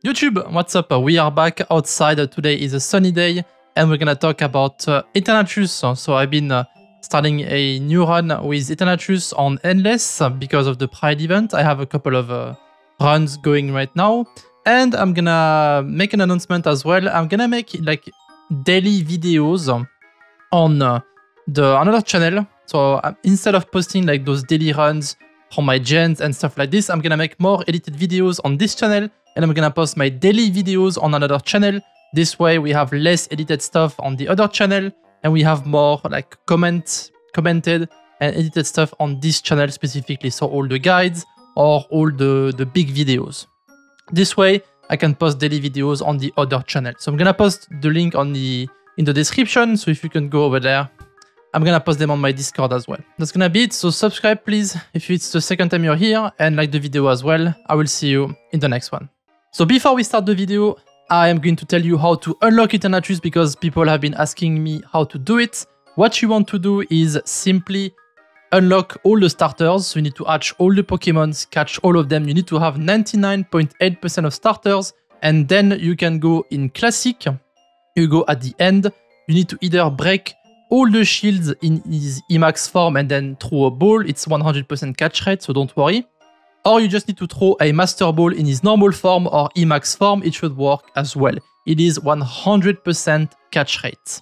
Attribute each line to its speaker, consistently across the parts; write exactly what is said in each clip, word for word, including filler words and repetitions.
Speaker 1: YouTube, what's up? We are back outside. Today is a sunny day and we're gonna talk about uh, Eternatus. So I've been uh, starting a new run with Eternatus on Endless because of the Pride event. I have a couple of uh, runs going right now and I'm gonna make an announcement as well. I'm gonna make like daily videos on uh, the another channel. So uh, instead of posting like those daily runs from my gens and stuff like this, I'm gonna make more edited videos on this channel and I'm gonna post my daily videos on another channel. This way we have less edited stuff on the other channel and we have more like comment, commented and edited stuff on this channel specifically. So all the guides or all the, the big videos. This way I can post daily videos on the other channel. So I'm gonna post the link on the in the description. So if you can go over there, I'm gonna post them on my Discord as well. That's gonna be it. So subscribe please if it's the second time you're here and like the video as well. I will see you in the next one. So before we start the video, I am going to tell you how to unlock Eternatus because people have been asking me how to do it. What you want to do is simply unlock all the starters. So you need to hatch all the Pokemons, catch all of them. You need to have ninety-nine point eight percent of starters and then you can go in Classic. You go at the end. You need to either break all the shields in his E MAX form and then throw a ball. It's one hundred percent catch rate, so don't worry. Or you just need to throw a Master Ball in his normal form or E MAX form. It should work as well. It is one hundred percent catch rate.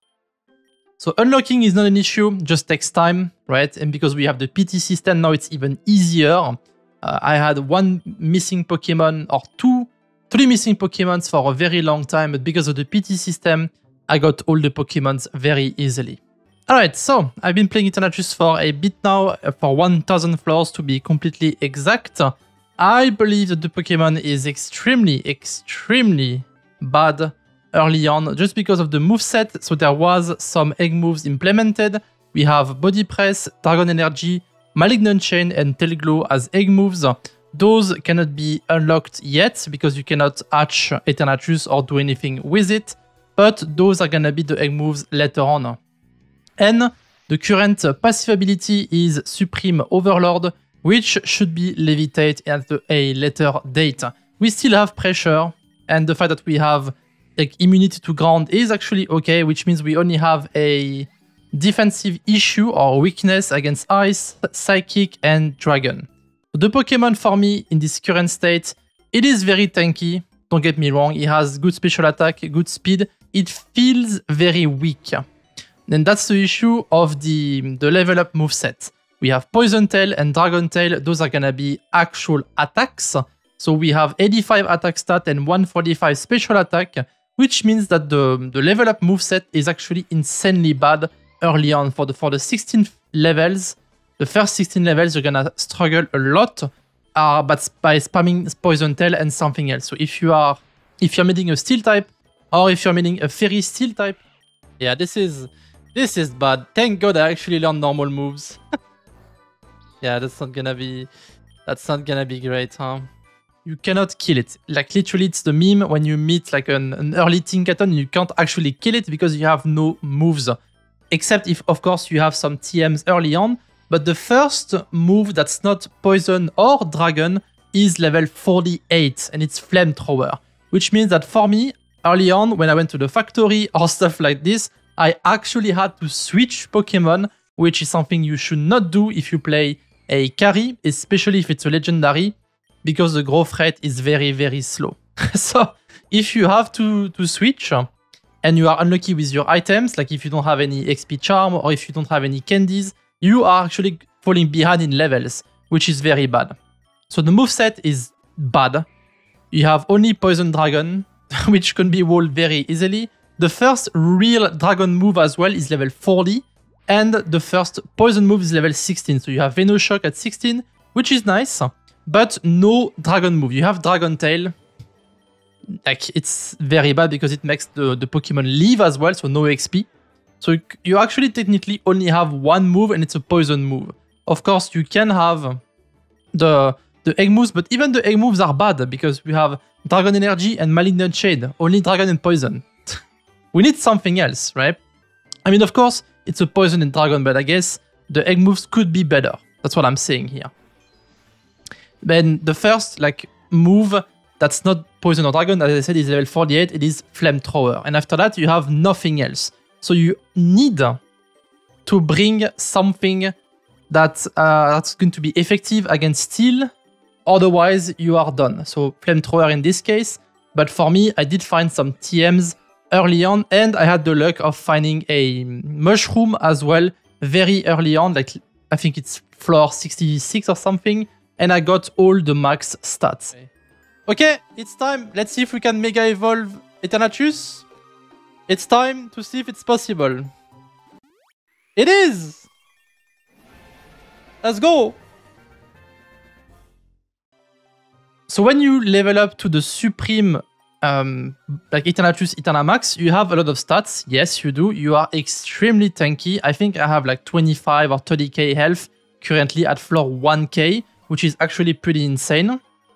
Speaker 1: So unlocking is not an issue, just takes time, right? And because we have the P T system now, it's even easier. Uh, I had one missing Pokemon or two, three missing Pokemons for a very long time, but because of the P T system, I got all the Pokemons very easily. Alright, so I've been playing Eternatus for a bit now, for one thousand floors to be completely exact. I believe that the Pokemon is extremely, extremely bad early on, just because of the moveset. So there was some egg moves implemented. We have Body Press, Dragon Energy, Malignant Chain, and Tail Glow as egg moves. Those cannot be unlocked yet because you cannot hatch Eternatus or do anything with it. But those are gonna be the egg moves later on. And the current passive ability is Supreme Overlord, which should be Levitate at a later date. We still have Pressure, and the fact that we have like, immunity to ground is actually okay, which means we only have a defensive issue or weakness against Ice, Psychic, and Dragon. The Pokemon for me in this current state, it is very tanky. Don't get me wrong, it has good special attack, good speed. It feels very weak. And that's the issue of the, the level up moveset. We have Poison Tail and Dragon Tail. Those are gonna be actual attacks. So we have eighty-five attack stat and one forty-five special attack, which means that the, the level up moveset is actually insanely bad early on. For the, for the sixteen levels, the first sixteen levels, you're gonna struggle a lot uh, but by spamming Poison Tail and something else. So if you are, if you're meeting a Steel type, or if you're meeting a Fairy Steel type, yeah, this is this is bad. Thank God I actually learned normal moves. Yeah, that's not gonna be that's not gonna be great, huh? You cannot kill it. Like literally, it's the meme when you meet like an, an early Tinkaton, you can't actually kill it because you have no moves. Except if, of course, you have some T Ms early on. But the first move that's not Poison or Dragon is level forty-eight, and it's Flamethrower. Which means that for me, early on, when I went to the factory or stuff like this, I actually had to switch Pokemon, which is something you should not do if you play a carry, especially if it's a legendary, because the growth rate is very, very slow. So if you have to, to switch and you are unlucky with your items, like if you don't have any X P charm or if you don't have any candies, you are actually falling behind in levels, which is very bad. So the moveset is bad. You have only Poison Dragon, which can be walled very easily. The first real Dragon move as well is level forty, and the first Poison move is level sixteen. So you have Venoshock at sixteen, which is nice, but no Dragon move. You have Dragon Tail. Like, it's very bad because it makes the, the Pokemon leave as well, so no X P. So you actually technically only have one move, and it's a Poison move. Of course, you can have the, the egg moves, but even the egg moves are bad because we have Dragon Energy and Malignant Shade. Only Dragon and Poison. We need something else, right? I mean, of course, it's a Poison and Dragon, but I guess the egg moves could be better. That's what I'm saying here. Then the first like move that's not Poison or Dragon, as I said, is level forty-eight. It is Flamethrower. And after that, you have nothing else. So you need to bring something that, uh, that's going to be effective against Steel. Otherwise, you are done. So Flamethrower in this case. But for me, I did find some T Ms early on. And I had the luck of finding a Mushroom as well very early on. Like I think it's floor sixty-six or something. And I got all the max stats. Okay, it's time. Let's see if we can Mega Evolve Eternatus. It's time to see if it's possible. It is! Let's go! So when you level up to the Supreme, um, like Eternatus Eternamax, you have a lot of stats. Yes, you do. You are extremely tanky. I think I have like twenty-five or thirty K health currently at floor one K, which is actually pretty insane.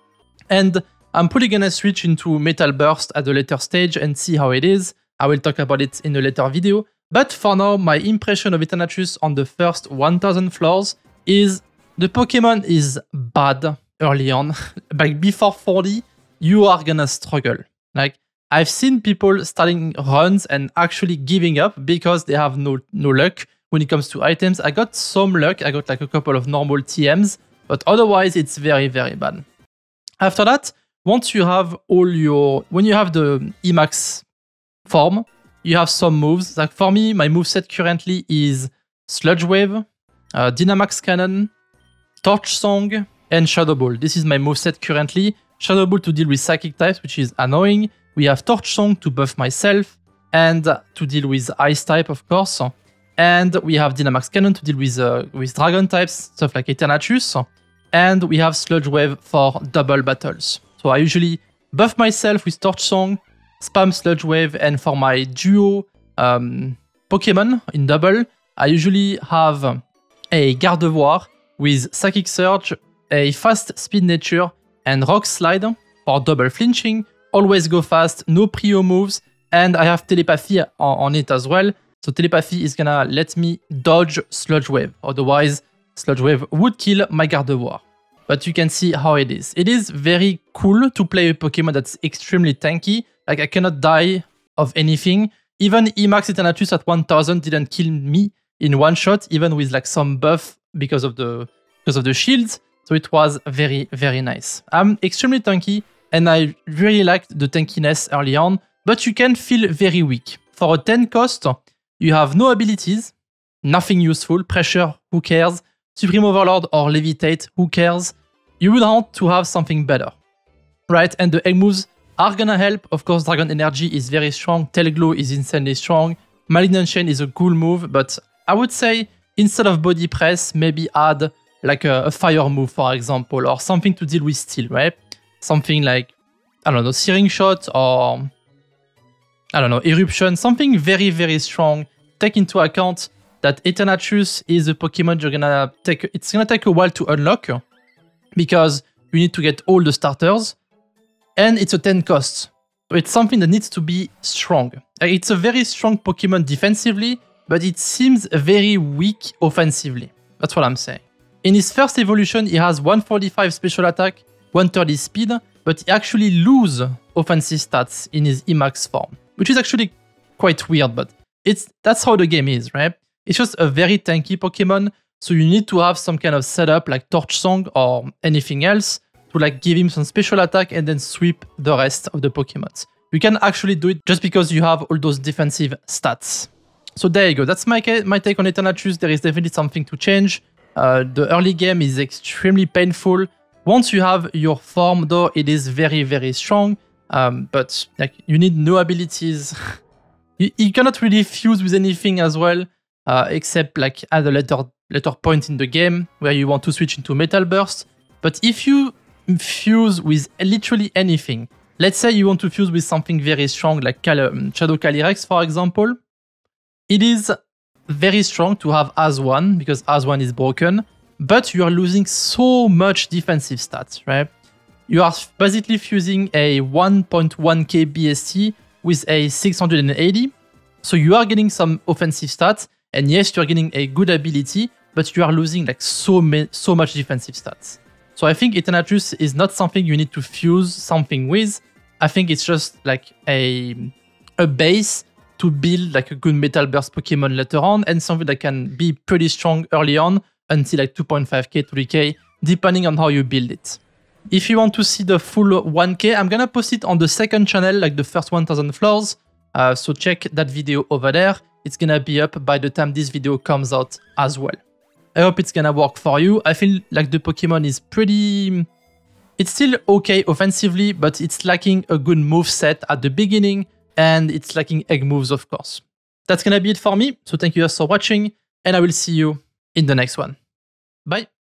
Speaker 1: And I'm probably gonna switch into Metal Burst at a later stage and see how it is. I will talk about it in a later video. But for now, my impression of Eternatus on the first one thousand floors is the Pokemon is bad early on. Like before forty, you are gonna struggle. Like I've seen people starting runs and actually giving up because they have no, no luck when it comes to items. I got some luck. I got like a couple of normal T Ms, but otherwise it's very, very bad. After that, once you have all your, when you have the E MAX form, you have some moves. Like for me, my moveset currently is Sludge Wave, uh, Dynamax Cannon, Torch Song, and Shadow Ball. This is my moveset currently. Shadow Ball to deal with Psychic types, which is annoying. We have Torch Song to buff myself, and to deal with Ice type, of course. And we have Dynamax Cannon to deal with, uh, with Dragon types, stuff like Eternatus. And we have Sludge Wave for double battles. So I usually buff myself with Torch Song, spam Sludge Wave, and for my duo um, Pokemon in double, I usually have a Gardevoir with Psychic Surge, a Fast Speed Nature, and Rock Slide for double flinching. Always go fast, no prio moves, and I have Telepathy on, on it as well. So Telepathy is gonna let me dodge Sludge Wave. Otherwise, Sludge Wave would kill my Gardevoir. But you can see how it is. It is very cool to play a Pokemon that's extremely tanky. Like I cannot die of anything. Even E MAX Eternatus at one thousand didn't kill me in one shot, even with like some buff because of the because of the shields. So it was very, very nice. I'm extremely tanky and I really liked the tankiness early on, but you can feel very weak. For a ten cost, you have no abilities, nothing useful, Pressure, who cares? Supreme Overlord or Levitate, who cares? You would want to have something better, right? And the egg moves are gonna help. Of course, Dragon Energy is very strong. Tail Glow is insanely strong. Malignant Chain is a cool move, but I would say instead of Body Press, maybe add like a, a Fire move, for example, or something to deal with Steel, right? Something like, I don't know, Searing Shot or, I don't know, Eruption, something very, very strong. Take into account that Eternatus is a Pokemon you're gonna take, it's gonna take a while to unlock because you need to get all the starters and it's a ten cost. So it's something that needs to be strong. It's a very strong Pokemon defensively, but it seems very weak offensively. That's what I'm saying. In his first evolution, he has one forty-five special attack, one thirty speed, but he actually loses offensive stats in his E MAX form, which is actually quite weird, but it's that's how the game is, right? It's just a very tanky Pokemon, so you need to have some kind of setup like Torch Song or anything else to like give him some special attack and then sweep the rest of the Pokemons. You can actually do it just because you have all those defensive stats. So there you go, that's my, my take on Eternatus. There is definitely something to change. Uh, the early game is extremely painful. Once you have your form though, it is very, very strong, um, but like you need no abilities. you, you cannot really fuse with anything as well. Uh, except like at a later, later point in the game where you want to switch into Metal Burst. But if you fuse with literally anything, let's say you want to fuse with something very strong like Cal um, Shadow Calyrex, for example, it is very strong to have as one because as one is broken, but you are losing so much defensive stats, right? You are basically fusing a one point one K B S T with a six hundred eighty, so you are getting some offensive stats. And yes, you're getting a good ability, but you are losing like so, so much defensive stats. So I think Eternatus is not something you need to fuse something with. I think it's just like a, a base to build like a good Metal Burst Pokemon later on, and something that can be pretty strong early on until like two point five K, three K, depending on how you build it. If you want to see the full one K, I'm gonna post it on the second channel, like the first one thousand floors. Uh, so check that video over there. It's gonna be up by the time this video comes out as well. I hope it's gonna work for you. I feel like the Pokemon is pretty... It's still okay offensively, but it's lacking a good move set at the beginning, and it's lacking egg moves, of course. That's gonna be it for me. So thank you guys for watching, and I will see you in the next one. Bye!